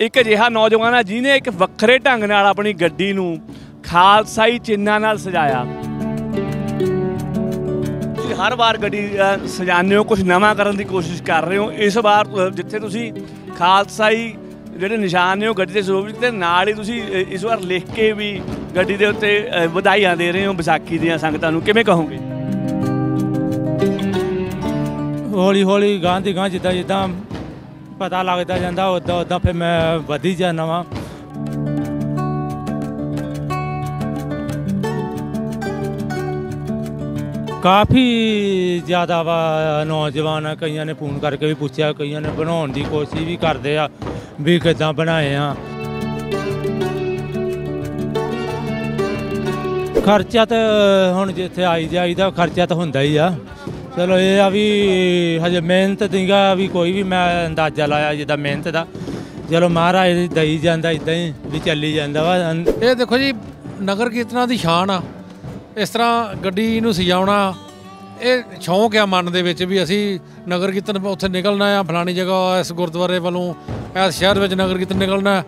एक अजिहा नौजवान है जिन्हें एक वक्रे ढंग नाल अपनी गड्डी नूं खालसाई चिन्हां नाल सजाया। हर बार गड्डी सजाने हो, कुछ नवां करन दी कोशिश कर रहे हो। इस बार जिथे तुसीं खालसाई ਜਿਹੜੇ ਨਿਸ਼ਾਨ ਨੇ ਉਹ ਗੱਡੀ ਦੇ ਸਰੂਪ ਤੇ ਨਾਲ ਹੀ ਤੁਸੀਂ ਇਸ ਵਾਰ ਲਿਖ ਕੇ ਵੀ ਗੱਡੀ ਦੇ ਉੱਤੇ ਵਧਾਈਆਂ ਦੇ ਰਹੇ ਹੋ ਵਿਸਾਖੀ ਦੀਆਂ ਸੰਗਤਾਂ ਨੂੰ, ਕਿਵੇਂ ਕਹੋਗੇ? ਹੌਲੀ ਹੌਲੀ ਗਾਂ ਦੀ ਗਾਂ ਜਿੱਦਾਂ ਜਿੱਦਾਂ ਪਤਾ ਲੱਗਦਾ ਜਾਂਦਾ ਉੱਦਾਂ ਉੱਦਾਂ ਫਿਰ ਮੈਂ ਵਧੀ ਜਾਂਦਾ ਵਾਂ। ਕਾਫੀ ਜ਼ਿਆਦਾ ਵਾ ਨੌਜਵਾਨ, ਕਈਆਂ ਨੇ ਫੋਨ ਕਰਕੇ ਵੀ ਪੁੱਛਿਆ, ਕਈਆਂ ਨੇ ਬਣਾਉਣ ਦੀ ਕੋਸ਼ਿਸ਼ ਵੀ ਕਰਦੇ ਆ ਵੀ ਕਿੱਦਾਂ ਬਣਾਏ ਆ। ਖਰਚਾ ਤਾਂ ਹੁਣ ਜਿੱਥੇ ਆਈ ਜਾਈਦਾ ਖਰਚਾ ਤਾਂ ਹੁੰਦਾ ਹੀ ਆ। ਚਲੋ ਇਹ ਆ ਵੀ ਹਜੇ ਮਿਹਨਤ ਦੀਗਾ ਵੀ ਕੋਈ ਵੀ ਮੈਂ ਅੰਦਾਜ਼ਾ ਲਾਇਆ ਜਿੱਦਾਂ ਮਿਹਨਤ ਦਾ, ਚਲੋ ਮਹਾਰਾਜ ਦਈ ਜਾਂਦਾ ਇੱਦਾਂ ਹੀ ਵੀ ਚੱਲੀ ਜਾਂਦਾ ਵਾ। ਇਹ ਦੇਖੋ ਜੀ, ਨਗਰ ਕੀਰਤਨਾਂ ਦੀ ਸ਼ਾਨ ਆ। ਇਸ ਤਰ੍ਹਾਂ ਗੱਡੀ ਨੂੰ ਸਜਾਉਣਾ ਇਹ ਸ਼ੌਂਕ ਆ ਮਨ ਦੇ ਵਿੱਚ ਵੀ ਅਸੀਂ ਨਗਰ ਕੀਰਤਨ ਉੱਥੇ ਨਿਕਲਣਾ ਆ, ਫਲਾਣੀ ਜਗ੍ਹਾ ਇਸ ਗੁਰਦੁਆਰੇ ਵੱਲੋਂ ਇਸ ਸ਼ਹਿਰ ਵਿੱਚ ਨਗਰ ਕੀਰਤਨ ਨਿਕਲਣਾ।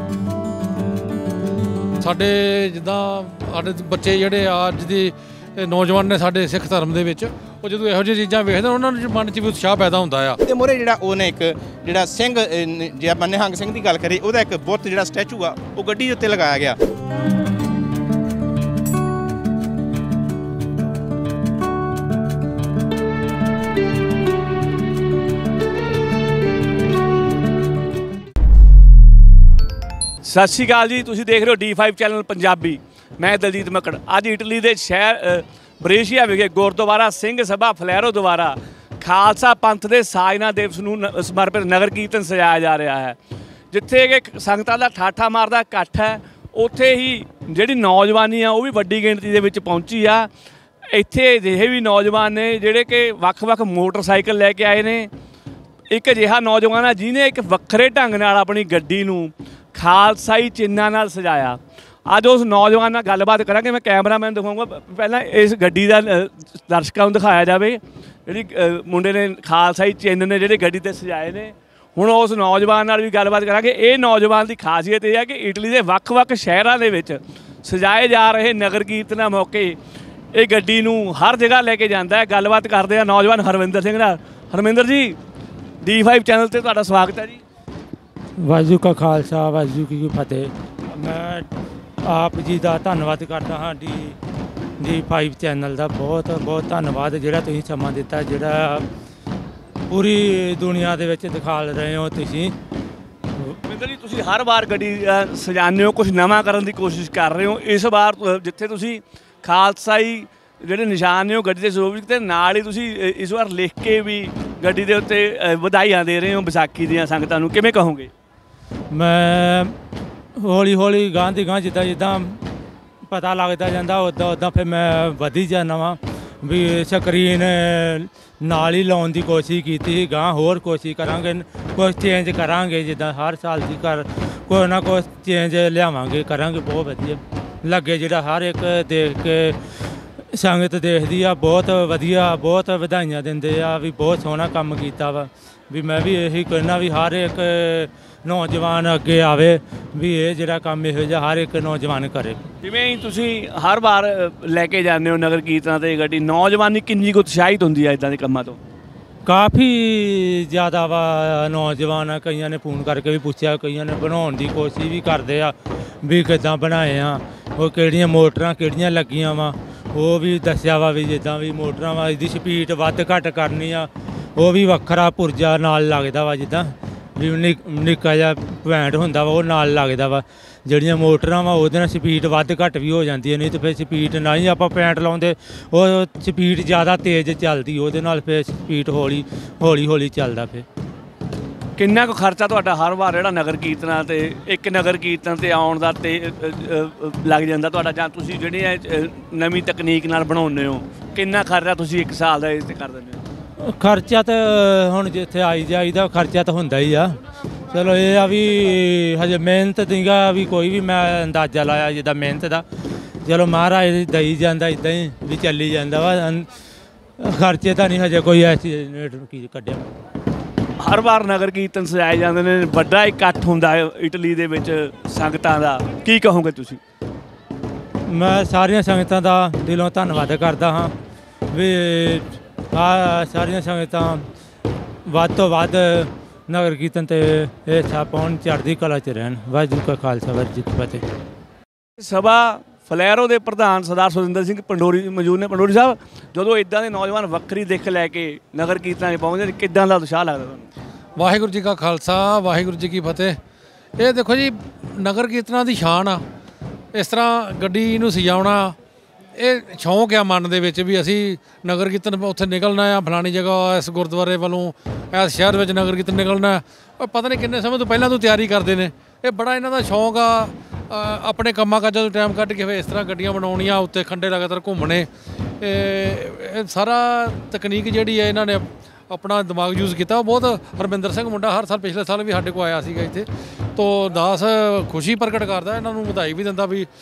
ਸਾਡੇ ਜਿੱਦਾਂ ਸਾਡੇ ਬੱਚੇ ਜਿਹੜੇ ਅੱਜ ਦੇ ਨੌਜਵਾਨ ਨੇ ਸਾਡੇ ਸਿੱਖ ਧਰਮ ਦੇ ਵਿੱਚ, ਉਹ ਜਦੋਂ ਇਹੋ ਜਿਹੀਆਂ ਚੀਜ਼ਾਂ ਵੇਖਦੇ ਉਹਨਾਂ ਨੂੰ ਮਨ 'ਚ ਵੀ ਉਤਸ਼ਾਹ ਪੈਦਾ ਹੁੰਦਾ ਆ। ਤੇ ਮੋਰੇ ਜਿਹੜਾ ਉਹਨੇ ਇੱਕ ਜਿਹੜਾ ਸਿੰਘ, ਜੇ ਆਪਾਂ ਨਿਹੰਗ ਸਿੰਘ ਦੀ ਗੱਲ ਕਰੀਏ, ਉਹਦਾ ਇੱਕ ਬੁੱਤ ਜਿਹੜਾ ਸਟੈਚੂ ਆ ਉਹ ਗੱਡੀ ਦੇ ਉੱਤੇ ਲਗਾਇਆ ਗਿਆ। सत श्री अकाल जी, तुसीं देख रहे हो D5 चैनल पंजाबी। मैं दलजीत मक्कड़। अज इटली के शहर बरेशिया विखे गुरुद्वारा सिंह सभा फलैरो द्वारा खालसा पंथ के साजना दिवस नूं समर्पित नगर कीर्तन सजाया जा रहा है। जिथे कि संगतां दा ठाठा मारदा इकट्ठ है, उत्थे ही जिहड़ी नौजवानी आ वो भी वड्डी गिणती दे विच पहुंची आ। इत्थे अजिहे भी नौजवान ने जिहड़े कि वख-वख मोटरसाइकिल लैके आए ने। एक अजिहा नौजवान है जिन्हें एक वक्रे ढंग नाल अपनी गड्डी नूं खालसाई चिन्हां नाल सजाया। अज उस नौजवान नाल गलबात करांगे। मैं कैमरामैन दिखाऊंगा, पहला इस गड्डी दा दर्शकों नूं दिखाया जाए जिहड़ी मुंडे ने खालसाई चिन्ह ने जिहड़े गड्डी ते सजाए ने। हुण उस नौजवान नाल भी गलबात करांगे। ये नौजवान की खासियत यह है कि इटली के वख-वख शहरां दे विच सजाए जा रहे नगर कीर्तनां मौके ये गड्डी नूं हर जगह लैके जांदा है। गलबात करदे आ नौजवान हरविंदर सिंह नाल। हरविंदर जी, D5 चैनल ते तुहाडा स्वागत है जी। ਵਾਹਿਗੁਰੂ ਕਾ ਖਾਲਸਾ ਵਾਹਿਗੁਰੂ ਕੀ ਫਤਿਹ। ਮੈਂ ਆਪ ਜੀ ਦਾ ਧੰਨਵਾਦ ਕਰਦਾ ਹਾਂ D5 ਚੈਨਲ ਦਾ। ਬਹੁਤ ਬਹੁਤ ਧੰਨਵਾਦ ਜਿਹੜਾ ਤੁਸੀਂ ਸਮਾਂ ਦਿੱਤਾ, ਜਿਹੜਾ ਪੂਰੀ ਦੁਨੀਆ ਦੇ ਵਿੱਚ ਦਿਖਾ ਰਹੇ ਹੋ ਤੁਸੀਂ। ਮਿੰਦਰ ਜੀ, ਤੁਸੀਂ ਹਰ ਵਾਰ ਗੱਡੀ ਸਜਾਉਂਦੇ ਹੋ, ਕੁਝ ਨਵਾਂ ਕਰਨ ਦੀ ਕੋਸ਼ਿਸ਼ ਕਰ ਰਹੇ ਹੋ। ਇਸ ਵਾਰ ਜਿੱਥੇ ਤੁਸੀਂ ਖਾਲਸਾਈ ਜਿਹੜੇ ਨਿਸ਼ਾਨ ਨੇ ਉਹ ਗੱਡੀ ਦੇ ਸਰੂਪ ਤੇ ਨਾਲ ਹੀ ਤੁਸੀਂ ਇਸ ਵਾਰ ਲਿਖ ਕੇ ਵੀ ਗੱਡੀ ਦੇ ਉੱਤੇ ਵਧਾਈਆਂ ਦੇ ਰਹੇ ਹੋ ਵਿਸਾਖੀ ਦੀਆਂ ਸੰਗਤਾਂ ਨੂੰ, ਕਿਵੇਂ ਕਹੋਗੇ? ਮੈਂ ਹੌਲੀ ਹੌਲੀ ਗਾਂ ਦੀ ਗਾਂ ਜਿੱਦਾਂ ਜਿੱਦਾਂ ਪਤਾ ਲੱਗਦਾ ਜਾਂਦਾ ਉੱਦਾਂ ਉੱਦਾਂ ਫਿਰ ਮੈਂ ਵਧੀ ਜਾਂਦਾ ਵਾਂ। ਵੀ ਸਕਰੀਨ ਨਾਲ ਹੀ ਲਾਉਣ ਦੀ ਕੋਸ਼ਿਸ਼ ਕੀਤੀ ਸੀ, ਗਾਂ ਹੋਰ ਕੋਸ਼ਿਸ਼ ਕਰਾਂਗੇ, ਕੁਛ ਚੇਂਜ ਕਰਾਂਗੇ। ਜਿੱਦਾਂ ਹਰ ਸਾਲ ਦੀ ਕੋਈ ਨਾ ਕੁਛ ਚੇਂਜ ਲਿਆਵਾਂਗੇ, ਕਰਾਂਗੇ। ਬਹੁਤ ਵਧੀਆ ਲੱਗੇ ਜਿਹੜਾ ਹਰ ਇੱਕ ਦੇਖ ਕੇ ਸੰਗਤ ਦੇਖਦੀ ਆ, ਬਹੁਤ ਵਧੀਆ, ਬਹੁਤ ਵਧਾਈਆਂ ਦਿੰਦੇ ਆ ਵੀ ਬਹੁਤ ਸੋਹਣਾ ਕੰਮ ਕੀਤਾ ਵਾ। ਵੀ ਮੈਂ ਵੀ ਇਹੀ ਕਹਿਣਾ ਵੀ ਹਰ ਇੱਕ ਨੌਜਵਾਨ ਅੱਗੇ ਆਵੇ, ਵੀ ਇਹ ਜਿਹੜਾ ਕੰਮ ਇਹੋ ਜਿਹਾ ਹਰ ਇੱਕ ਨੌਜਵਾਨ ਕਰੇ। ਜਿਵੇਂ ਹੀ ਤੁਸੀਂ ਹਰ ਵਾਰ ਲੈ ਕੇ ਜਾਂਦੇ ਹੋ ਨਗਰ ਕੀਰਤਨਾਂ 'ਤੇ ਗੱਡੀ, ਨੌਜਵਾਨੀ ਕਿੰਨੀ ਕੁ ਉਤਸ਼ਾਹਿਤ ਹੁੰਦੀ ਹੈ ਇੱਦਾਂ ਦੇ ਕੰਮਾਂ ਤੋਂ? ਕਾਫੀ ਜ਼ਿਆਦਾ ਵਾ ਨੌਜਵਾਨ, ਕਈਆਂ ਨੇ ਫੋਨ ਕਰਕੇ ਵੀ ਪੁੱਛਿਆ, ਕਈਆਂ ਨੇ ਬਣਾਉਣ ਦੀ ਕੋਸ਼ਿਸ਼ ਵੀ ਕਰਦੇ ਆ ਵੀ ਕਿੱਦਾਂ ਬਣਾਏ ਆ, ਉਹ ਕਿਹੜੀਆਂ ਮੋਟਰਾਂ ਕਿਹੜੀਆਂ ਲੱਗੀਆਂ ਵਾ ਉਹ ਵੀ ਦੱਸਿਆ ਵਾ। ਵੀ ਜਿੱਦਾਂ ਵੀ ਮੋਟਰਾਂ ਵਾ ਇਹਦੀ ਸਪੀਡ ਵੱਧ ਘੱਟ ਕਰਨੀ ਆ, ਉਹ ਵੀ ਵੱਖਰਾ ਪੁਰਜਾ ਨਾਲ ਲੱਗਦਾ ਵਾ। ਜਿੱਦਾਂ ਵੀ ਨਿੱਕਾ ਜਿਹਾ ਪੁਆਇੰਟ ਹੁੰਦਾ ਵਾ ਉਹ ਨਾਲ ਲੱਗਦਾ ਵਾ। ਜਿਹੜੀਆਂ ਮੋਟਰਾਂ ਵਾ ਉਹਦੇ ਨਾਲ ਸਪੀਡ ਵੱਧ ਘੱਟ ਵੀ ਹੋ ਜਾਂਦੀ ਹੈ, ਨਹੀਂ ਤਾਂ ਫਿਰ ਸਪੀਡ ਨਾਲ ਹੀ ਆਪਾਂ ਪੁਆਇੰਟ ਲਾਉਂਦੇ, ਉਹ ਸਪੀਡ ਜ਼ਿਆਦਾ ਤੇਜ਼ ਚੱਲਦੀ, ਉਹਦੇ ਨਾਲ ਫਿਰ ਸਪੀਡ ਹੌਲੀ ਹੌਲੀ ਚੱਲਦਾ। ਫਿਰ ਕਿੰਨਾ ਕੁ ਖਰਚਾ ਤੁਹਾਡਾ ਹਰ ਵਾਰ ਜਿਹੜਾ ਨਗਰ ਕੀਰਤਨਾਂ 'ਤੇ ਇੱਕ ਨਗਰ ਕੀਰਤਨ 'ਤੇ ਆਉਣ ਦਾ ਤੇ ਲੱਗ ਜਾਂਦਾ ਤੁਹਾਡਾ, ਜਾਂ ਤੁਸੀਂ ਜਿਹੜੇ ਨਵੀਂ ਤਕਨੀਕ ਨਾਲ ਬਣਾਉਂਦੇ ਹੋ, ਕਿੰਨਾ ਖਰਚਾ ਤੁਸੀਂ ਇੱਕ ਸਾਲ ਦਾ ਇਸ 'ਤੇ ਕਰ ਦਿੰਦੇ ਹੋ? ਖਰਚਾ ਤਾਂ ਹੁਣ ਜਿੱਥੇ ਆਈ ਜਾਈਦਾ ਖਰਚਾ ਤਾਂ ਹੁੰਦਾ ਹੀ ਆ। ਚਲੋ ਇਹ ਆ ਵੀ ਹਜੇ ਮਿਹਨਤ ਦੀਗਾ ਵੀ ਕੋਈ ਵੀ ਮੈਂ ਅੰਦਾਜ਼ਾ ਲਾਇਆ ਜਿੱਦਾਂ ਮਿਹਨਤ ਦਾ, ਚਲੋ ਮਹਾਰਾਜ ਦਈ ਜਾਂਦਾ ਇੱਦਾਂ ਹੀ ਵੀ ਚੱਲੀ ਜਾਂਦਾ ਵਾ। ਖਰਚੇ ਤਾਂ ਨਹੀਂ ਹਜੇ ਕੋਈ ਐਸਟੀਮੇਟ ਕੀ ਕੱਢਿਆ। ਹਰ ਵਾਰ ਨਗਰ ਕੀਰਤਨ ਸਜਾਏ ਜਾਂਦੇ ਨੇ, ਵੱਡਾ ਇਕੱਠ ਹੁੰਦਾ ਹੈ ਇਟਲੀ ਦੇ ਵਿੱਚ ਸੰਗਤਾਂ ਦਾ, ਕੀ ਕਹੋਗੇ ਤੁਸੀਂ? ਮੈਂ ਸਾਰੀਆਂ ਸੰਗਤਾਂ ਦਾ ਦਿਲੋਂ ਧੰਨਵਾਦ ਕਰਦਾ ਹਾਂ ਵੀ ਆ ਸਾਰੀਆਂ ਸੰਗਤਾਂ ਵੱਧ ਤੋਂ ਵੱਧ ਨਗਰ ਕੀਰਤਨ ਤੇ ਇਹ ਪਾਉਣ, ਚੜ੍ਹਦੀ ਕਲਾ 'ਚ ਰਹਿਣ। ਵਾਹਿਗੁਰੂ ਕਾ ਖਾਲਸਾ, ਵਾਹਿਗੁਰੂ ਜੀ ਕੀ ਫਤਿਹ। ਸਭਾ ਫਲੈਰੋ ਦੇ ਪ੍ਰਧਾਨ ਸਰਦਾਰ ਸੁਰਿੰਦਰ ਸਿੰਘ ਪੰਡੋਰੀ ਮੌਜੂਦ ਨੇ। ਪੰਡੋਰੀ ਸਾਹਿਬ, ਜਦੋਂ ਇਦਾਂ ਦੇ ਨੌਜਵਾਨ ਵੱਖਰੀ ਦਿੱਖ ਲੈ ਕੇ ਨਗਰ ਕੀਰਤਨਾਂ 'ਚ ਪਹੁੰਚਦੇ ਨੇ, ਕਿੱਦਾਂ ਦਾ ਉਤਸ਼ਾਹ ਲੱਗਦਾ ਤੁਹਾਨੂੰ? ਵਾਹਿਗੁਰੂ ਜੀ ਕਾ ਖਾਲਸਾ, ਵਾਹਿਗੁਰੂ ਜੀ ਕੀ ਫਤਿਹ। ਇਹ ਦੇਖੋ ਜੀ, ਨਗਰ ਕੀਰਤਨਾਂ ਦੀ ਸ਼ਾਨ ਆ। ਇਸ ਤਰ੍ਹਾਂ ਗੱਡੀ ਨੂੰ ਸਜਾਉਣਾ, ਇਹ ਸ਼ੌਂਕ ਆ ਮਨ ਦੇ ਵਿੱਚ ਵੀ ਅਸੀਂ ਨਗਰ ਕੀਰਤਨ ਉੱਥੇ ਨਿਕਲਣਾ ਆ, ਫਲਾਣੀ ਜਗ੍ਹਾ ਇਸ ਗੁਰਦੁਆਰੇ ਵੱਲੋਂ ਇਸ ਸ਼ਹਿਰ ਵਿੱਚ ਨਗਰ ਕੀਰਤਨ ਨਿਕਲਣਾ। ਪਤਾ ਨਹੀਂ ਕਿੰਨੇ ਸਮੇਂ ਤੋਂ ਪਹਿਲਾਂ ਤੋਂ ਤਿਆਰੀ ਕਰਦੇ ਨੇ। ਇਹ ਬੜਾ ਇਹਨਾਂ ਦਾ ਸ਼ੌਂਕ ਆ। ਆਪਣੇ ਕੰਮਾਂ ਕਾਜਾਂ ਤੋਂ ਟਾਈਮ ਕੱਢ ਕੇ ਇਸ ਤਰ੍ਹਾਂ ਗੱਡੀਆਂ ਬਣਾਉਣੀਆਂ, ਉੱਤੇ ਖੰਡੇ ਲਗਾਤਾਰ ਘੁੰਮਣੇ। ਇਹ ਸਾਰਾ ਤਕਨੀਕ ਜਿਹੜੀ ਹੈ ਇਹਨਾਂ ਨੇ ਆਪਣਾ ਦਿਮਾਗ ਯੂਜ਼ ਕੀਤਾ। ਬਹੁਤ ਹਰਮਿੰਦਰ ਸਿੰਘ ਮੁੰਡਾ ਹਰ ਸਾਲ, ਪਿਛਲੇ ਸਾਲ ਵੀ ਸਾਡੇ ਕੋਲ ਆਇਆ ਸੀਗਾ ਇੱਥੇ, ਤੋ ਦਾਸ ਖੁਸ਼ੀ ਪ੍ਰਗਟ ਕਰਦਾ, ਇਹਨਾਂ ਨੂੰ ਵਧਾਈ ਵੀ ਦਿੰਦਾ ਵੀ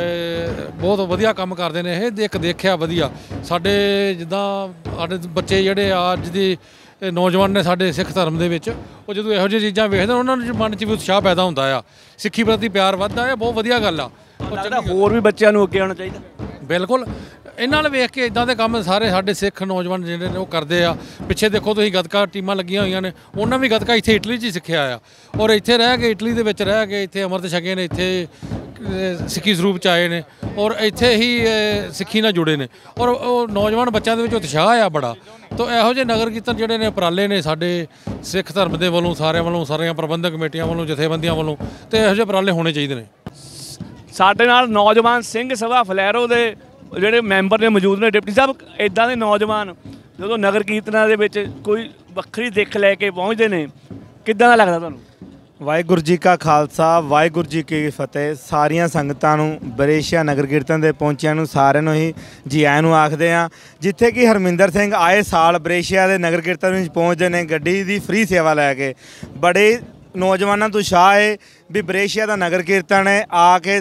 ਬਹੁਤ ਵਧੀਆ ਕੰਮ ਕਰਦੇ ਨੇ ਇਹ। ਦੇਖਿਆ ਵਧੀਆ ਸਾਡੇ ਜਿੱਦਾਂ ਸਾਡੇ ਬੱਚੇ ਜਿਹੜੇ ਅੱਜ ਦੀ ਨੌਜਵਾਨ ਨੇ ਸਾਡੇ ਸਿੱਖ ਧਰਮ ਦੇ ਵਿੱਚ, ਉਹ ਜਦੋਂ ਇਹੋ ਜਿਹੀਆਂ ਚੀਜ਼ਾਂ ਵੇਖਦੇ ਉਹਨਾਂ ਦੇ ਮਨ 'ਚ ਵੀ ਉਤਸ਼ਾਹ ਪੈਦਾ ਹੁੰਦਾ ਆ, ਸਿੱਖੀ ਪ੍ਰਤੀ ਪਿਆਰ ਵੱਧਦਾ ਹੈ। ਬਹੁਤ ਵਧੀਆ ਗੱਲ ਆ। ਹੋਰ ਵੀ ਬੱਚਿਆਂ ਨੂੰ ਅੱਗੇ ਆਉਣਾ ਚਾਹੀਦਾ। ਬਿਲਕੁਲ, ਇਹਨਾਂ ਨਾਲ ਵੇਖ ਕੇ ਇਦਾਂ ਦੇ ਕੰਮ ਸਾਰੇ ਸਾਡੇ ਸਿੱਖ ਨੌਜਵਾਨ ਜਿਹੜੇ ਨੇ ਉਹ ਕਰਦੇ ਆ। ਪਿੱਛੇ ਦੇਖੋ ਤੁਸੀਂ, ਗੱਤਕਾ ਟੀਮਾਂ ਲੱਗੀਆਂ ਹੋਈਆਂ ਨੇ, ਉਹਨਾਂ ਵੀ ਗੱਤਕਾ ਇੱਥੇ ਇਟਲੀ 'ਚ ਹੀ ਸਿੱਖਿਆ ਆ, ਔਰ ਇੱਥੇ ਰਹਿ ਕੇ, ਇਟਲੀ ਦੇ ਵਿੱਚ ਰਹਿ ਕੇ ਇੱਥੇ ਅੰਮ੍ਰਿਤ ਛਕੇ ਨੇ, ਇੱਥੇ ਸਿੱਖੀ ਸਰੂਪ 'ਚ ਆਏ ਨੇ, ਔਰ ਇੱਥੇ ਹੀ ਸਿੱਖੀ ਨਾਲ ਜੁੜੇ ਨੇ, ਔਰ ਉਹ ਨੌਜਵਾਨ ਬੱਚਿਆਂ ਦੇ ਵਿੱਚ ਉਤਸ਼ਾਹ ਆ ਬੜਾ। ਤੋ ਇਹੋ ਜਿਹੇ ਨਗਰ ਕੀਰਤਨ ਜਿਹੜੇ ਨੇ ਉਪਰਾਲੇ ਨੇ ਸਾਡੇ ਸਿੱਖ ਧਰਮ ਦੇ ਵੱਲੋਂ, ਸਾਰਿਆਂ ਵੱਲੋਂ, ਸਾਰੀਆਂ ਪ੍ਰਬੰਧਕ ਕਮੇਟੀਆਂ ਵੱਲੋਂ, ਜਥੇਬੰਦੀਆਂ ਵੱਲੋਂ, ਤੇ ਇਹੋ ਜਿਹੇ ਉਪਰਾਲੇ ਹੋਣੇ ਚਾਹੀਦੇ ਨੇ। ਸਾਡੇ ਨਾਲ ਨੌਜਵਾਨ ਸਿੰਘ ਸਭਾ ਫਲੈਰੋ ਦੇ ਜਿਹੜੇ ਮੈਂਬਰ ਨੇ ਮੌਜੂਦ ਨੇ। ਡਿਪਟੀ ਸਾਹਿਬ, ਇਦਾਂ ਦੇ ਨੌਜਵਾਨ ਜਦੋਂ ਨਗਰ ਕੀਰਤਨਾਂ ਦੇ ਵਿੱਚ ਕੋਈ ਵੱਖਰੀ ਦਿੱਖ ਲੈ ਕੇ ਪਹੁੰਚਦੇ ਨੇ, ਕਿੱਦਾਂ ਦਾ ਲੱਗਦਾ ਤੁਹਾਨੂੰ? ਵਾਹਿਗੁਰੂ ਜੀ ਕਾ ਖਾਲਸਾ, ਵਾਹਿਗੁਰੂ ਜੀ ਕੀ ਫਤਿਹ। ਸਾਰੀਆਂ ਸੰਗਤਾਂ ਨੂੰ, ਬਰੇਸ਼ੀਆ ਨਗਰ ਕੀਰਤਨ ਦੇ ਪਹੁੰਚਿਆਂ ਨੂੰ ਸਾਰਿਆਂ ਨੂੰ ਹੀ ਜੀ ਆਇਆਂ ਨੂੰ ਆਖਦੇ ਹਾਂ। ਜਿੱਥੇ ਕਿ ਹਰਮਿੰਦਰ ਸਿੰਘ ਆਏ ਸਾਲ ਬਰੇਸ਼ੀਆ ਦੇ ਨਗਰ ਕੀਰਤਨ ਵਿੱਚ ਪਹੁੰਚਦੇ ਨੇ ਗੱਡੀ ਦੀ ਫ੍ਰੀ ਸੇਵਾ ਲੈ ਕੇ। ਬੜੇ ਨੌਜਵਾਨਾਂ ਤੋਂ ਉਤਸ਼ਾਹ ਹੈ ਵੀ ਬਰੇਸ਼ੀਆ ਦਾ ਨਗਰ ਕੀਰਤਨ ਹੈ,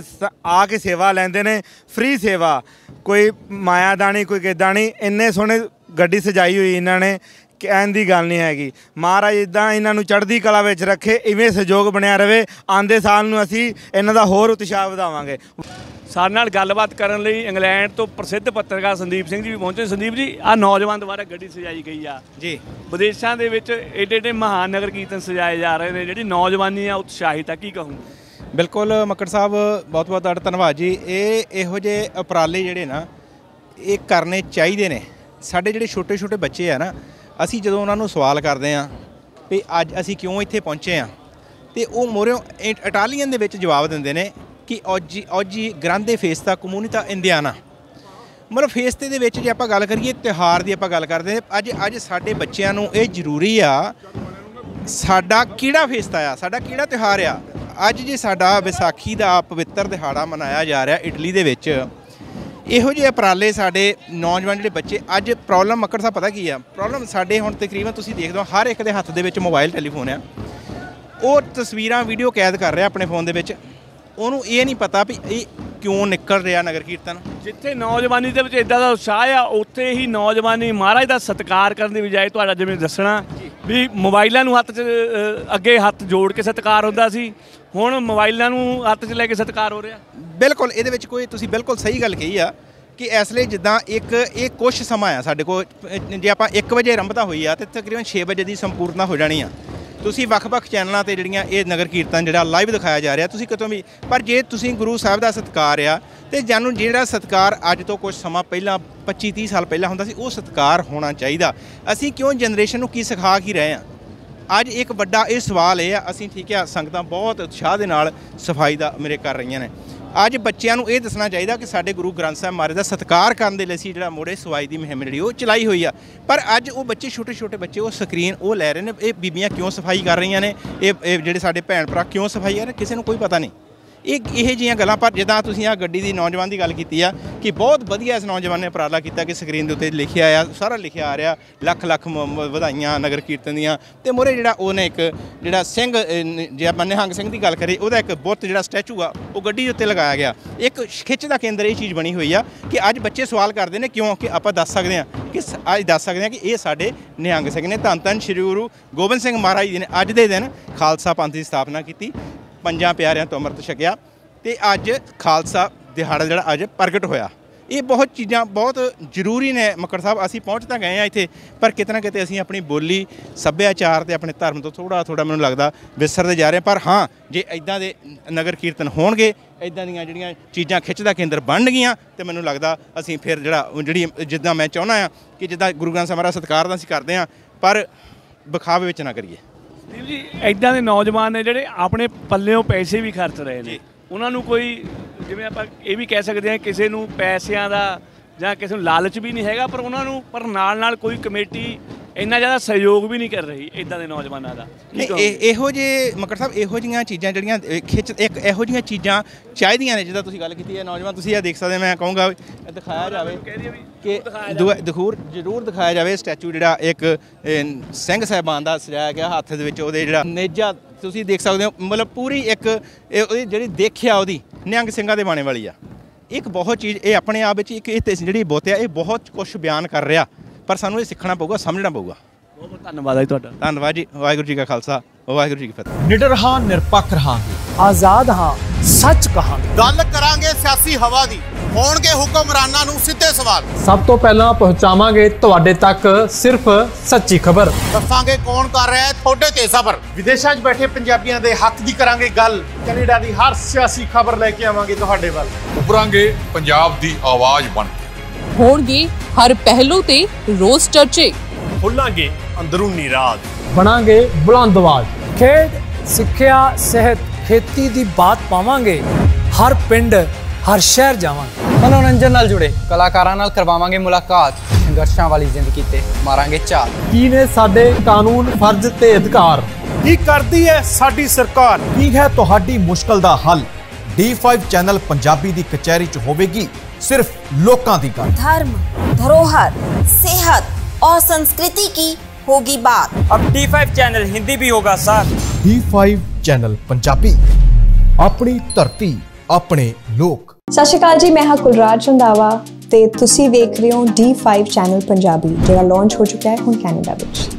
ਆ ਕੇ ਸੇਵਾ ਲੈਂਦੇ ਨੇ, ਫ੍ਰੀ ਸੇਵਾ, ਕੋਈ ਮਾਇਆਦਾਨੀ, ਕੋਈ ਕਿੱਦਾਂ ਨਹੀਂ। ਇੰਨੇ ਸੋਹਣੇ ਗੱਡੀ ਸਜਾਈ ਹੋਈ ਇਹਨਾਂ ਨੇ, ਕਹਿਣ ਦੀ ਗੱਲ ਨਹੀਂ ਹੈਗੀ। ਮਹਾਰਾਜ ਇੱਦਾਂ ਇਹਨਾਂ ਨੂੰ ਚੜ੍ਹਦੀ ਕਲਾ ਵਿੱਚ ਰੱਖੇ, ਇਵੇਂ ਸਹਿਯੋਗ ਬਣਿਆ ਰਹੇ। ਆਉਂਦੇ ਸਾਲ ਨੂੰ ਅਸੀਂ ਇਹਨਾਂ ਦਾ ਹੋਰ ਉਤਸ਼ਾਹ ਵਧਾਵਾਂਗੇ। ਸਾਡੇ ਨਾਲ ਗੱਲਬਾਤ ਕਰਨ ਲਈ ਇੰਗਲੈਂਡ ਤੋਂ ਪ੍ਰਸਿੱਧ ਪੱਤਰਕਾਰ ਸੰਦੀਪ ਸਿੰਘ ਜੀ ਵੀ ਪਹੁੰਚੇ। ਸੰਦੀਪ ਜੀ, ਆਹ ਨੌਜਵਾਨ ਦੁਆਰਾ ਗੱਡੀ ਸਜਾਈ ਗਈ ਆ ਜੀ, ਵਿਦੇਸ਼ਾਂ ਦੇ ਵਿੱਚ ਏਡੇ ਮਹਾਨ ਨਗਰ ਕੀਰਤਨ ਸਜਾਏ ਜਾ ਰਹੇ ਨੇ, ਜਿਹੜੀ ਨੌਜਵਾਨੀ ਆ ਉਤਸ਼ਾਹਿਤ ਆ, ਕੀ ਕਹੂੰ? ਬਿਲਕੁਲ ਮੱਕੜ ਸਾਹਿਬ, ਬਹੁਤ ਬਹੁਤ ਤੁਹਾਡਾ ਧੰਨਵਾਦ ਜੀ। ਇਹੋ ਜਿਹੇ ਉਪਰਾਲੇ ਜਿਹੜੇ ਨਾ ਇਹ ਕਰਨੇ ਚਾਹੀਦੇ ਨੇ। ਸਾਡੇ ਜਿਹੜੇ ਛੋਟੇ ਛੋਟੇ ਬੱਚੇ ਆ ਨਾ, ਅਸੀਂ ਜਦੋਂ ਉਹਨਾਂ ਨੂੰ ਸਵਾਲ ਕਰਦੇ ਹਾਂ ਵੀ ਅੱਜ ਅਸੀਂ ਕਿਉਂ ਇੱਥੇ ਪਹੁੰਚੇ ਹਾਂ, ਤੇ ਉਹ ਮੋਰਿਓ ਇਟਾਲੀਅਨ ਦੇ ਵਿੱਚ ਜਵਾਬ ਦਿੰਦੇ ਨੇ ਕਿ ਔਜੀ ਗ੍ਰਾਂਦੇ ਫੇਸਤਾ ਕਮੂਨਿਤਾ ਇੰਡੀਆਨਾ। ਮਤਲਬ ਫੇਸਤੇ ਦੇ ਵਿੱਚ ਜੇ ਆਪਾਂ ਗੱਲ ਕਰੀਏ, ਤਿਉਹਾਰ ਦੀ ਆਪਾਂ ਗੱਲ ਕਰਦੇ ਹਾਂ, ਅੱਜ ਸਾਡੇ ਬੱਚਿਆਂ ਨੂੰ ਇਹ ਜ਼ਰੂਰੀ ਆ ਸਾਡਾ ਕਿਹੜਾ ਫੇਸਤਾ ਆ, ਸਾਡਾ ਕਿਹੜਾ ਤਿਉਹਾਰ ਆ। ਅੱਜ ਜੇ ਸਾਡਾ ਵਿਸਾਖੀ ਦਾ ਪਵਿੱਤਰ ਦਿਹਾੜਾ ਮਨਾਇਆ ਜਾ ਰਿਹਾ ਇਟਲੀ ਦੇ ਵਿੱਚ, ਇਹੋ ਜਿਹੇ ਉਪਰਾਲੇ ਸਾਡੇ ਨੌਜਵਾਨ ਜਿਹੜੇ ਬੱਚੇ, ਅੱਜ ਪ੍ਰੋਬਲਮ ਮੱਕੜ ਸਾਹਿਬ ਪਤਾ ਕੀ ਆ ਪ੍ਰੋਬਲਮ? ਸਾਡੇ ਹੁਣ ਤਕਰੀਬਨ ਤੁਸੀਂ ਦੇਖਦੇ ਹੋ ਹਰ ਇੱਕ ਦੇ ਹੱਥ ਦੇ ਵਿੱਚ ਮੋਬਾਈਲ ਟੈਲੀਫੋਨ ਆ। ਉਹ ਤਸਵੀਰਾਂ ਵੀਡੀਓ ਕੈਦ ਕਰ ਰਿਹਾ ਆਪਣੇ ਫੋਨ ਦੇ ਵਿੱਚ, ਉਹਨੂੰ ਇਹ ਨਹੀਂ ਪਤਾ ਵੀ ਇਹ ਕਿਉਂ ਨਿਕਲ ਰਿਹਾ ਨਗਰ ਕੀਰਤਨ। ਜਿੱਥੇ ਨੌਜਵਾਨੀ ਦੇ ਵਿੱਚ ਇਦਾਂ ਦਾ ਉਤਸ਼ਾਹ ਆ, ਉੱਥੇ ਹੀ ਨੌਜਵਾਨੀ ਮਹਾਰਾਜ ਦਾ ਸਤਿਕਾਰ ਕਰਨ ਦੀ ਬਜਾਏ ਤੁਹਾਡਾ ਜਿਵੇਂ ਦੱਸਣਾ ਵੀ ਮੋਬਾਈਲਾਂ ਨੂੰ ਹੱਥ 'ਚ, ਅੱਗੇ ਹੱਥ ਜੋੜ ਕੇ ਸਤਿਕਾਰ ਹੁੰਦਾ ਸੀ, ਹੁਣ ਮੋਬਾਈਲਾਂ ਨੂੰ ਹੱਥ 'ਚ ਲੈ ਕੇ ਸਤਿਕਾਰ ਹੋ ਰਿਹਾ। ਬਿਲਕੁਲ, ਇਹਦੇ ਵਿੱਚ ਕੋਈ ਤੁਸੀਂ ਬਿਲਕੁਲ ਸਹੀ ਗੱਲ ਕਹੀ ਆ ਕਿ ਇਸ ਲਈ ਜਿੱਦਾਂ ਇਹ ਕੁਛ ਸਮਾਂ ਆ ਸਾਡੇ ਕੋਲ। ਜੇ ਆਪਾਂ 1 ਵਜੇ ਆਰੰਭਤਾ ਹੋਈ ਆ ਤੇ ਤਕਰੀਬਨ 6 ਵਜੇ ਦੀ ਸੰਪੂਰਨਤਾ ਹੋ ਜਾਣੀ ਆ। ਤੁਸੀਂ ਵੱਖ-ਵੱਖ ਚੈਨਲਾਂ ਤੇ ਜਿਹੜੀਆਂ ਇਹ ਨਗਰ ਕੀਰਤਨ ਜਿਹੜਾ ਲਾਈਵ ਦਿਖਾਇਆ ਜਾ ਰਿਹਾ, ਤੁਸੀਂ ਕਿਤੋਂ ਵੀ, ਪਰ ਜੇ ਤੁਸੀਂ ਗੁਰੂ ਸਾਹਿਬ ਦਾ ਸਤਿਕਾਰ ਆ ਤੇ ਜਾਨੂੰ ਜਿਹੜਾ ਸਤਿਕਾਰ ਅੱਜ ਤੋਂ ਕੁਝ ਸਮਾਂ ਪਹਿਲਾਂ 25-30 ਸਾਲ ਪਹਿਲਾਂ ਹੁੰਦਾ ਸੀ, ਉਹ ਸਤਿਕਾਰ ਹੋਣਾ ਚਾਹੀਦਾ। ਅਸੀਂ ਕਿਉਂ ਜਨਰੇਸ਼ਨ ਨੂੰ ਕੀ ਸਿਖਾ ਕੀ ਰਹੇ ਆ? ਅੱਜ ਇੱਕ ਵੱਡਾ ਇਹ ਸਵਾਲ ਇਹ ਆ, ਅਸੀਂ ਠੀਕ ਆ ਸੰਗਤਾਂ ਬਹੁਤ ਉਤਸ਼ਾਹ ਦੇ ਨਾਲ ਸਫਾਈ ਦਾ ਮੇਰੇ ਕਰ ਰਹੀਆਂ ਨੇ। ਅੱਜ ਬੱਚਿਆਂ ਨੂੰ ਇਹ ਦੱਸਣਾ ਚਾਹੀਦਾ ਕਿ ਸਾਡੇ ਗੁਰੂ ਗ੍ਰੰਥ ਸਾਹਿਬ ਮਹਾਰਾਜ ਦਾ ਸਤਿਕਾਰ ਕਰਨ ਦੇ ਲਈ ਅਸੀਂ ਜਿਹੜਾ ਮੋੜੇ ਸਵਾਈ ਦੀ ਮੁਹਿੰਮ ਜਿਹੜੀ ਉਹ ਚਲਾਈ ਹੋਈ ਆ। ਪਰ ਅੱਜ ਉਹ ਬੱਚੇ, ਛੋਟੇ ਛੋਟੇ ਬੱਚੇ, ਉਹ ਸਕਰੀਨ ਉਹ ਲੈ ਰਹੇ ਨੇ। ਇਹ ਬੀਬੀਆਂ ਕਿਉਂ ਸਫਾਈ ਕਰ ਰਹੀਆਂ ਨੇ, ਇਹ ਜਿਹੜੇ ਸਾਡੇ ਭੈਣ ਭਰਾ ਕਿਉਂ ਸਫਾਈ ਕਰ ਰਹੇ, ਕਿਸੇ ਨੂੰ ਕੋਈ ਪਤਾ ਨਹੀਂ। ਇਹ ਜਿਹੀਆਂ ਗੱਲਾਂ। ਪਰ ਜਿੱਦਾਂ ਤੁਸੀਂ ਆ ਗੱਡੀ ਦੀ ਨੌਜਵਾਨ ਦੀ ਗੱਲ ਕੀਤੀ ਆ ਕਿ ਬਹੁਤ ਵਧੀਆ ਇਸ ਨੌਜਵਾਨ ਨੇ ਉਪਰਾਲਾ ਕੀਤਾ ਕਿ ਸਕਰੀਨ ਦੇ ਉੱਤੇ ਲਿਖਿਆ ਆ, ਸਾਰਾ ਲਿਖਿਆ ਆ ਰਿਹਾ, ਲੱਖ ਲੱਖ ਵਧਾਈਆਂ ਨਗਰ ਕੀਰਤਨ ਦੀਆਂ। ਤੇ ਮੋਰੇ ਜਿਹੜਾ ਉਹਨੇ ਇੱਕ ਜਿਹੜਾ ਸਿੰਘ, ਜੇ ਆਪਾਂ ਨਿਹੰਗ ਸਿੰਘ ਦੀ ਗੱਲ ਕਰੀਏ, ਉਹਦਾ ਇੱਕ ਬੁੱਤ ਜਿਹੜਾ ਸਟੈਚੂ ਆ ਉਹ ਗੱਡੀ ਦੇ ਉੱਤੇ ਲਗਾਇਆ ਗਿਆ। ਇੱਕ ਖਿੱਚ ਦਾ ਕੇਂਦਰ ਇਹ ਚੀਜ਼ ਬਣੀ ਹੋਈ ਆ ਕਿ ਅੱਜ ਬੱਚੇ ਸਵਾਲ ਕਰਦੇ ਨੇ ਕਿਉਂ, ਕਿ ਆਪਾਂ ਦੱਸ ਸਕਦੇ ਹਾਂ ਕਿ ਅੱਜ ਦੱਸ ਸਕਦੇ ਹਾਂ ਕਿ ਇਹ ਸਾਡੇ ਨਿਹੰਗ ਸਿੰਘ ਨੇ। ਧੰਨ ਧੰਨ ਸ਼੍ਰੀ ਗੁਰੂ ਗੋਬਿੰਦ ਸਿੰਘ ਮਹਾਰਾਜ ਜੀ ਨੇ ਅੱਜ ਦੇ ਦਿਨ ਖਾਲਸਾ ਪੰਥ ਦੀ ਸਥਾਪਨਾ ਕੀਤੀ, ਪੰਜਾਂ ਪਿਆਰਿਆਂ ਤੋਂ ਅੰਮ੍ਰਿਤ ਛਕਿਆ ਤੇ ਅੱਜ ਖਾਲਸਾ ਦਿਹਾੜਾ ਜਿਹੜਾ ਅੱਜ ਪ੍ਰਗਟ ਹੋਇਆ। ਇਹ ਬਹੁਤ ਚੀਜ਼ਾਂ ਬਹੁਤ ਜ਼ਰੂਰੀ ਨੇ ਮੱਕੜ ਸਾਹਿਬ। ਅਸੀਂ ਪਹੁੰਚ ਤਾਂ ਗਏ ਹਾਂ ਇੱਥੇ, ਪਰ ਕਿਤੇ ਨਾ ਕਿਤੇ ਅਸੀਂ ਆਪਣੀ ਬੋਲੀ, ਸੱਭਿਆਚਾਰ ਤੇ ਆਪਣੇ ਧਰਮ ਤੋਂ ਥੋੜ੍ਹਾ ਮੈਨੂੰ ਲੱਗਦਾ ਵਿਸਰਦੇ ਜਾ ਰਹੇ। ਪਰ ਹਾਂ, ਜੇ ਇੱਦਾਂ ਦੇ ਨਗਰ ਕੀਰਤਨ ਹੋਣਗੇ, ਇੱਦਾਂ ਦੀਆਂ ਜਿਹੜੀਆਂ ਚੀਜ਼ਾਂ ਖਿੱਚ ਦਾ ਕੇਂਦਰ ਬਣਨਗੀਆਂ, ਤੇ ਮੈਨੂੰ ਲੱਗਦਾ ਅਸੀਂ ਫਿਰ ਜਿਹੜੀ ਜਿੱਦਾਂ ਮੈਂ ਚਾਹੁੰਦਾ ਹਾਂ ਕਿ ਜਿੱਦਾਂ ਗੁਰੂ ਗ੍ਰੰਥ ਸਾਹਿਬ ਦਾ ਸਤਿਕਾਰ ਤਾਂ ਅਸੀਂ ਕਰਦੇ ਹਾਂ, ਪਰ ਵਿਖਾਵੇ ਵਿੱਚ ਨਾ ਕਰੀਏ। ਸੰਦੀਪ ਜੀ, ਇੱਦਾਂ ਦੇ ਨੌਜਵਾਨ ਨੇ ਜਿਹੜੇ ਆਪਣੇ ਪੱਲਿਓਂ ਪੈਸੇ ਵੀ ਖਰਚ ਰਹੇ ਨੇ, ਉਹਨਾਂ ਨੂੰ ਕੋਈ, ਜਿਵੇਂ ਆਪਾਂ ਇਹ ਵੀ ਕਹਿ ਸਕਦੇ ਹਾਂ, ਕਿਸੇ ਨੂੰ ਪੈਸਿਆਂ ਦਾ ਜਾਂ ਕਿਸੇ ਨੂੰ ਲਾਲਚ ਵੀ ਨਹੀਂ ਹੈਗਾ, ਪਰ ਉਹਨਾਂ ਨੂੰ ਨਾਲ ਕੋਈ ਕਮੇਟੀ ਇੰਨਾ ਜ਼ਿਆਦਾ ਸਹਿਯੋਗ ਵੀ ਨਹੀਂ ਕਰ ਰਹੀ ਇੱਦਾਂ ਦੇ ਨੌਜਵਾਨਾਂ ਦਾ। ਇਹੋ ਜਿਹੇ ਮੱਕੜ ਸਾਹਿਬ, ਇਹੋ ਜਿਹੀਆਂ ਚੀਜ਼ਾਂ ਜਿਹੜੀਆਂ ਇੱਕ ਇਹੋ ਜਿਹੀਆਂ ਚੀਜ਼ਾਂ ਚਾਹੀਦੀਆਂ ਨੇ, ਜਿੱਦਾਂ ਤੁਸੀਂ ਗੱਲ ਕੀਤੀ ਹੈ ਨੌਜਵਾਨ, ਤੁਸੀਂ ਇਹ ਦੇਖ ਸਕਦੇ, ਮੈਂ ਕਹੂੰਗਾ ਦਿਖਾਇਆ ਜਾਵੇ ਕਿ ਜ਼ਰੂਰ ਦਿਖਾਇਆ ਜਾਵੇ ਸਟੈਚੂ ਜਿਹੜਾ ਇੱਕ ਸਿੰਘ ਸਾਹਿਬਾਨ ਦਾ ਸਜਾਇਆ ਗਿਆ, ਹੱਥ ਦੇ ਵਿੱਚ ਉਹਦੇ ਜਿਹੜਾ ਨੇਜਾ ਤੁਸੀਂ ਦੇਖ ਸਕਦੇ ਹੋ। ਮਤਲਬ ਪੂਰੀ ਇੱਕ ਉਹਦੀ ਜਿਹੜੀ ਦੇਖਿਆ ਉਹਦੀ ਨਿਹੰਗ ਸਿੰਘਾਂ ਦੇ ਬਾਣੇ ਵਾਲੀ ਆ। ਇੱਕ ਬਹੁਤ ਚੀਜ਼ ਇਹ ਆਪਣੇ ਆਪ ਵਿੱਚ ਇੱਕ ਇਹ ਜਿਹੜੀ ਬੁੱਤ ਆ, ਇਹ ਬਹੁਤ ਕੁਛ ਬਿਆਨ ਕਰ ਰਿਹਾ, ਪਰ ਸਾਨੂੰ ਇਹ ਸਿੱਖਣਾ ਪਊਗਾ, ਸਮਝਣਾ ਪਊਗਾ। ਬਹੁਤ ਬਹੁਤ ਧੰਨਵਾਦ ਹੈ ਤੁਹਾਡਾ। ਧੰਨਵਾਦ ਜੀ। ਵਾਹਿਗੁਰੂ ਜੀ ਕਾ ਖਾਲਸਾ, ਵਾਹਿਗੁਰੂ ਜੀ ਕੀ ਫਤਿਹ। ਨਿਡਰ ਹਾਂ, ਨਿਰਪੱਖ ਰਹਾਂਗੇ, ਆਜ਼ਾਦ ਹਾਂ, ਸੱਚ ਕਹਾਂਗੇ। ਗੱਲ ਕਰਾਂਗੇ ਸਿਆਸੀ ਹਵਾ ਦੀ, ਹੋਣਗੇ ਹੁਕਮਰਾਨਾਂ ਨੂੰ ਸਿੱਧੇ ਸਵਾਲ। ਸਭ ਤੋਂ ਪਹਿਲਾਂ ਪਹੁੰਚਾਵਾਂਗੇ ਤੁਹਾਡੇ ਤੱਕ ਸਿਰਫ ਸੱਚੀ ਖਬਰ। ਦੱਸਾਂਗੇ ਕੌਣ ਕਰ ਰਿਹਾ ਹੈ ਤੁਹਾਡੇ ਤੇ ਸਬਰ। ਵਿਦੇਸ਼ਾਂ 'ਚ ਬੈਠੇ ਪੰਜਾਬੀਆਂ ਦੇ ਹੱਕ ਦੀ ਕਰਾਂਗੇ ਗੱਲ, ਕੈਨੇਡਾ ਦੀ ਹਰ ਸਿਆਸੀ ਖਬਰ ਲੈ ਕੇ ਆਵਾਂਗੇ ਤੁਹਾਡੇ ਵੱਲ। ਉਭਰਾਂਗੇ ਪੰਜਾਬ ਦੀ ਆਵਾਜ਼ ਬਣ ਕੇ। ਹੋਣਗੇ ਹਰ ਪਹਿਲੂ ਤੇ ਰੋਜ਼ ਚਰਚੇ। ਖੋਲਾਂਗੇ ਅੰਦਰੂਨੀ ਰਾਜ, ਬਣਾਂਗੇ ਬੁਲੰਦ ਆਵਾਜ਼। ਖੇਡ, ਸਿੱਖਿਆ, ਸਿਹਤ, ਖੇਤੀ ਦੀ ਬਾਤ ਪਾਵਾਂਗੇ। ਹਰ ਪਿੰਡ, ਹਰ ਸ਼ਹਿਰ ਜਾਵਾਂਗੇ। ਮਨੋਰੰਜਨ ਨਾਲ ਜੁੜੇ ਕਲਾਕਾਰਾਂ ਨਾਲ ਕਰਵਾਵਾਂਗੇ ਮੁਲਾਕਾਤ। ਸੰਘਰਸ਼ਾਂ ਵਾਲੀ ਜ਼ਿੰਦਗੀ ਤੇ ਮਾਰਾਂਗੇ ਝਾਤ। ਕੀ ਨੇ ਸਾਡੇ ਕਾਨੂੰਨ, ਫਰਜ਼ ਤੇ ਅਧਿਕਾਰ? ਕੀ ਕਰਦੀ ਹੈ ਸਾਡੀ ਸਰਕਾਰ? ਕੀ ਹੈ ਤੁਹਾਡੀ ਮੁਸ਼ਕਲ ਦਾ ਹੱਲ? D5 ਚੈਨਲ ਪੰਜਾਬੀ ਦੀ ਕਚਹਿਰੀ 'ਚ ਹੋਵੇਗੀ सिर्फ लोकां दी गल। धर्म, धरोहर, सेहत और संस्कृति की होगी बात। अब D5 चैनल हिंदी भी होगा सर। D5 चैनल पंजाबी, अपनी धरती, अपने लोक। सत श्री अकाल जी, मैं हाँ कुलराज रंधावा ते तुसी वेख रहे हो D5 चैनल पंजाबी, जिहड़ा लॉन्च हो चुका है हुण कैनेडा विच।